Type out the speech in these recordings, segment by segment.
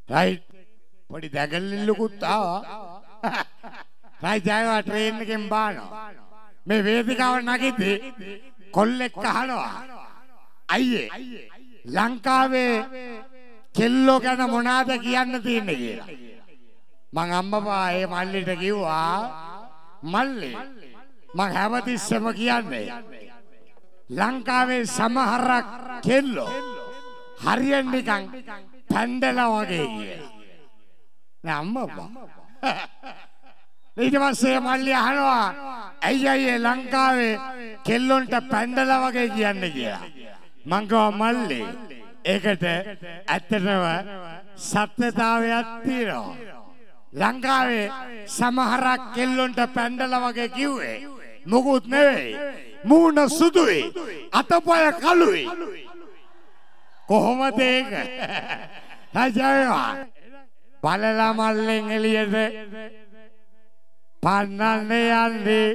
Right පොඩි දැගල්ලිල්ලකුත් ආවා. Right ජයවා train එකෙන් බානවා. මේ වේදිකාව නැගිටි කොල්ලෙක් අහනවා. අයියේ ලංකාවේ කෙල්ලෝ ගැන මොනවද කියන්න තියෙන්නේ කියලා. මං අම්මපා ඒ මල්ලිට කිව්වා මල්ලි මං හැමතිස්සෙම කියන්නේ ලංකාවේ සමහර කෙල්ලෝ හරියට නිකන් පැන්ඩලා වගේ කියලා. නෑ අම්මපා. ඊට පස්සේ මල්ලි අහනවා ඇයි අයියේ ලංකාවේ කෙල්ලොන්ට පැන්ඩලා වගේ කියන්නේ කියලා. මං කිව්වා මල්ලි ඒකට ඇත්තටම සත්‍යතාවයක් තියෙනවා. ලංකාවේ සමහරක් කෙල්ලොන්ට පැන්ඩලා වගේ කිව්වේ මොකුත් නෙවෙයි. මූණ සුදුයි අතපය කළුයි. කොහොමද ඒක? රජයවා බලලා මල්ලෙන් එළියට පන්නන්නේ යන්නේ.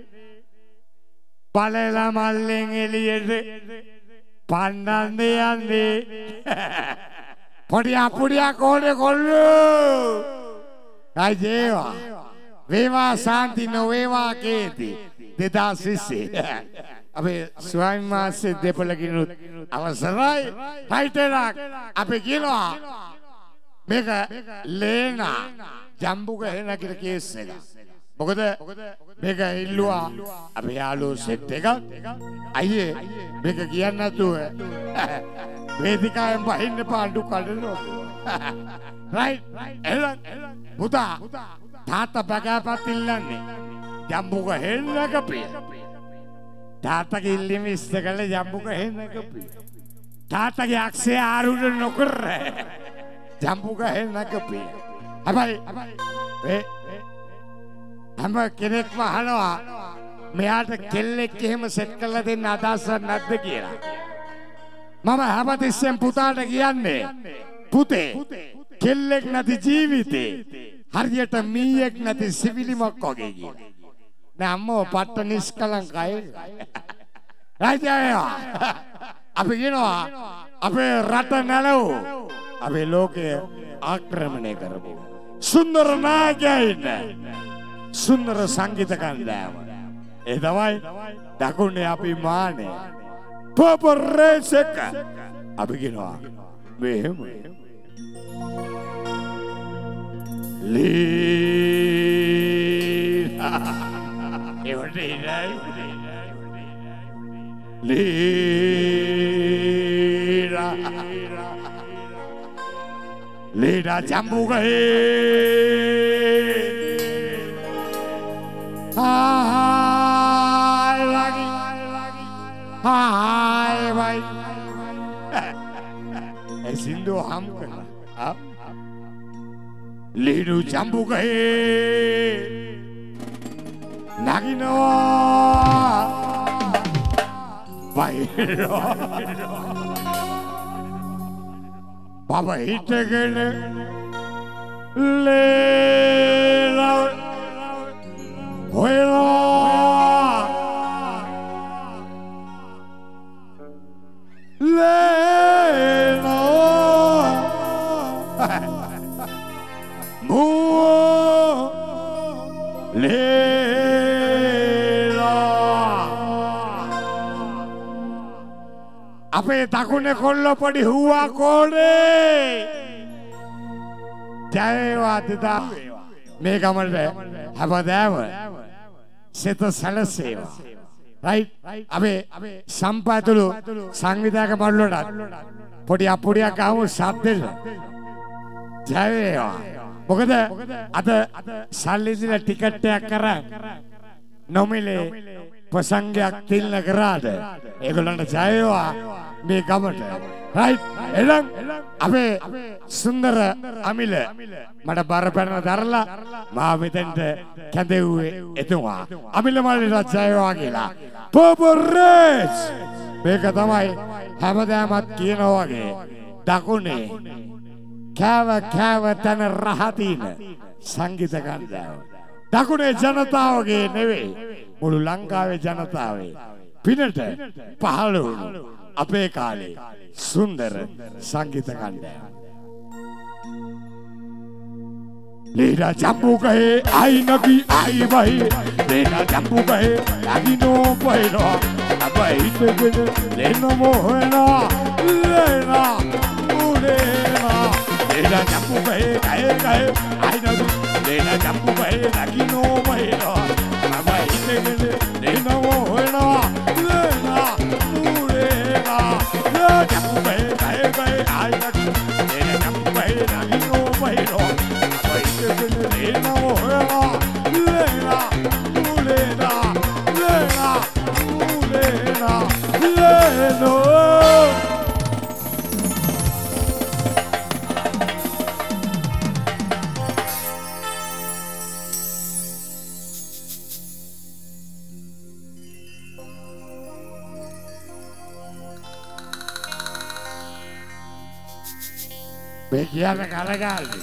බලලා මල්ලෙන් එළියට පන්නන්නේ යන්නේ. පොඩියා කෝඩේ කොල්ලෝ. රජයවා වේවා සාන්ති නොවේවා කේති 2020 අපේ ස්වාමීන් වහන්සේ දෙපළකිනුත් අවසරයි. රයිටරක් අපි කියනවා මේක ලේනා ජම්බුක හෙන කියලා කේස් එක. මොකද මේක ඉල්ලුවා අපේ යාළුවෝ සෙට් එකක්. අයියේ මේක කියන්න නැතුව වේදිකාවෙන් බහින්න පාඩු කඩනවා. රයිට් එළන් පුතා තාත්තා බගාපත් ඉල්ලන්නේ ජම්බුක හෙන්න කපිය. තාත්තගේ ඉල්ලීම ඉස්ත කළ ජම්බුක හෙන්න කපිය. තාත්තගේ අක්ෂය ආරුඩ නොකර ජම්බුක හෙන්න කපිය. හැබැයි හැම කෙනෙක්ම අහනවා මෙයාට කෙල්ලෙක් එහෙම සෙට් කරලා දෙන්න අදහසක් නැද්ද කියලා. මම හැමතිස්සෙම පුතාට කියන්නේ පුතේ කෙල්ලෙක් නැති ජීවිතේ හරියට මීයක් නැති සිවිලිමක් වගේ කියලා. නෑ අම්මෝ පට්ට නිස්කලංකයි. රාජ්‍යයා අපි කියනවා අපේ රට නැලවෝ අපේ ලෝකය ආක්‍රමණය කරපු සුන්දර නායකයින් සුන්දර සංගීත කණ්ඩායම. ඒ තමයි දකුණේ අපි මානේ පර්පල් රේස් එක. අපි කියනවා මෙහෙම ලීලා ලීලා ජම්බුකේ Hai lagi, hai vai. Sindu ham kena, lidu jambu kahe, nagino, vai. Baba hite kene, le. Hoyla Lena Mu Lena Ape takune kollo padi huwa kode Jayewa tita මේ ගමනට හැමදාම සිත සැලසේවා. රයිට් අපේ සම්පාතුළු සංවිධායක මණ්ඩලයට පොඩි අපුඩියක් ගහමු සද්දෙට. ජය වේවා. මොකද අද සල්ලි දීලා ටිකට් එකක් කරන් නොමිලේ ප්‍රසංගයක් තිල්න කරාද ඒගොල්ලන්ට ජය වේවා මේ ගමට. රයිට් එළන් අපේ සුන්දර අමිල මට බර පැනන දරලා මා මෙතෙන්ට කැඳෙව්වේ එතුමා. අමිල මල්ලිට ජය වේවා කියලා. පර්පල් රේස් මේක තමයි හැමදාමත් කියනවා වගේ දකුණේ කෑව තන රහතින සංගීත කණ්ඩායම. දකුණේ ජනතාවගේ නෙවෙයි මුළු ලංකාවේ ජනතාවේ පිනට පහළ වුණු අපේ කාලේ සුන්දර සංගීත කණ්ඩායම. Lena jambu kahe ai nagi ai bahi Lena jambu kahe lagi no bahino abai tegene lena mohena Lena Lena jambu kahe ai nagi Lena jambu kahe lagi no bahino abai tegene lena mohena Lena jambu kahe ai nagi Lena jambu kahe lagi no bahino Lena mohela, Lena, Lena, Lena, Lena, Lena. Begiana kalagali.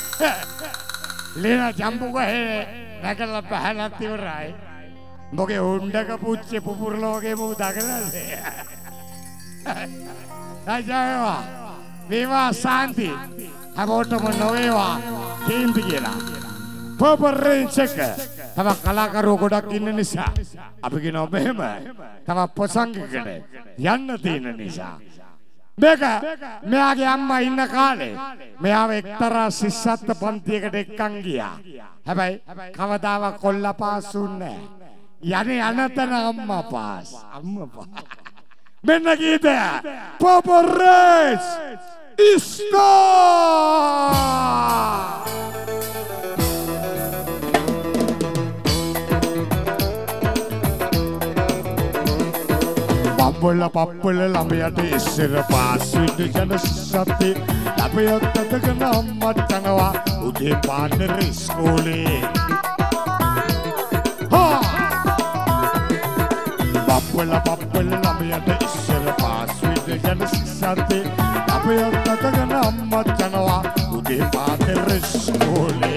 Lena jambu kahe nakala pahalat iwarai moge undaka pucche pupurloge mu dagalale ajawa viva santi habotomo novewa kindi kiyala Purple Rain check තව කලාකරුවෝ ගොඩක් ඉන්න නිසා අපි කියනවා මෙහෙම තව ප්‍රසංගිකකට යන්න තියෙන නිසා මේක මෙයාගේ අම්මා ඉන්න කාලේ මෙයාව එක්තරා ශිෂ්‍යත්ව පන්තියකට එක්කන් ගියා. හැබැයි කවදාවත් කොල්ලා පාස් වුන්නේ නැහැ. යන්නේ අනතන අම්මා පාස්. අම්මා පාස්. මෙන්න ගීතය. Purple Rain Star. Pappala lambayata issara paaswida jana satti lapayat adagana amma tanawa ude paandar iskole ha pappala lambayata issara paaswida jana satti lapayat adagana amma tanawa ude paandar iskole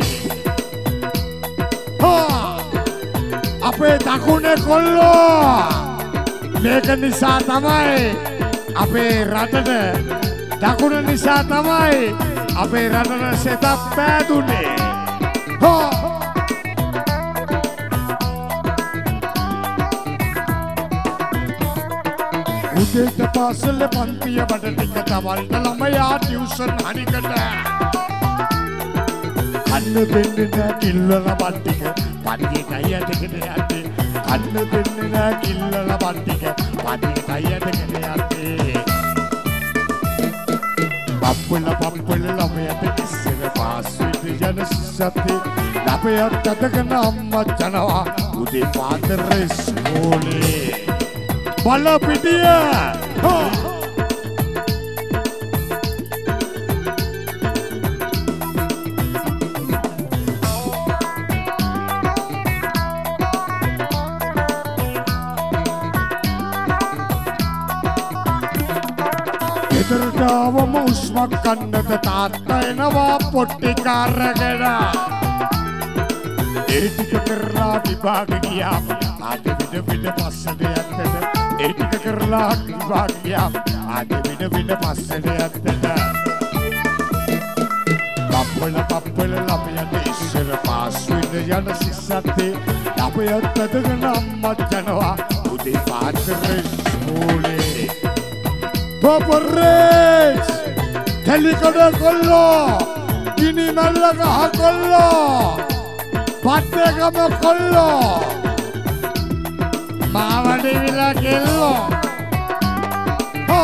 ha ape dakune kollo මේක නිසා තමයි අපේ රටට දකුණ නිසා තමයි අපේ රටට සෙතක් පෑදුනේ. උදේට පාසල පන්තිය වඩ ටික තවල්ට ළමයා ටියුෂන් හරිකට අන්න දෙන්නේ නෑ කිල්ලලා බට්ටික පන්තියට අයියටකට යන්නේ අන්න දෙන්නේ නෑ කිල්ලලා බට්ටික පන්තියට අයියටකට යන්නේ පප්පල ළමයට ඉස්සර පාස්විද යන සත්‍ය ළමයට අදගෙන අම්මා යනවා උදේ පාන්දර ඉස්කෝලේ බල පිටිය ගෙදරටම උස්මක් කන්නද තාත්තා එනවා පොට්ටි කාරගෙන ඒ ටික කරලා විභාග ගියා ආද විඩ පස්සට යත්තට ඒ ටික කරලා විභාග ගියා ආද විඩ පස්සට යත්තට පප්පල ළමයට ඉස්සර පාස්විද යන සිස්සත්තේ ළමයට අදගෙන අම්මා යනවා උදේ පාන්දර ඉස්කෝලේ Purple Rain Helicode kollo Gini malla gah kollo Pattekama kollo Mawadi vila kello Ha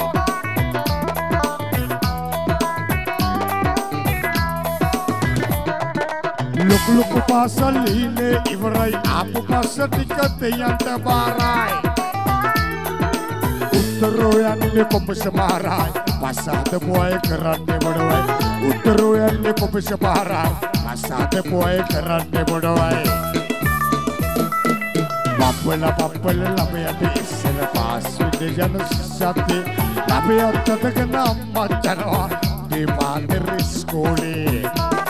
Luk pasal hine iwarai Apu pasa tika teyanta barai Uttaro yanne kopasa marai pasada boy karanne bodawai Uttaro yanne kopasa marai pasada boy karanne bodawai Pappala lambayata issara paaswida jana satti lambayat adagena amma yanawa ude paandar iskole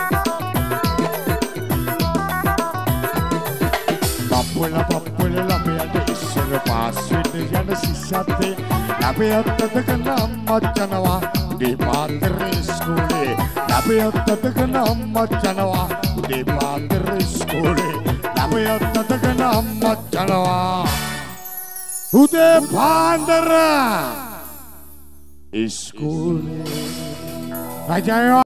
Pappala lambayata issara paaswida jana සිස්සත්තේ ළමයට අදගෙන අම්මා යනවා උදේ පාන්දර ඉස්කෝලේ අපයත්තටගෙන අම්මත් යනවා උදේ පාන්දර ඉස්කෝලේ අපයත්තටගෙන අම්මත් යනවා උදේ පාන්දර ඉස්කෝලේ රජය